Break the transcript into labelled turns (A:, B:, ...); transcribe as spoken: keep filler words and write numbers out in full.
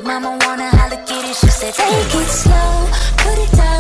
A: Big mama wanna holla, get it. She said, take it slow, put it down.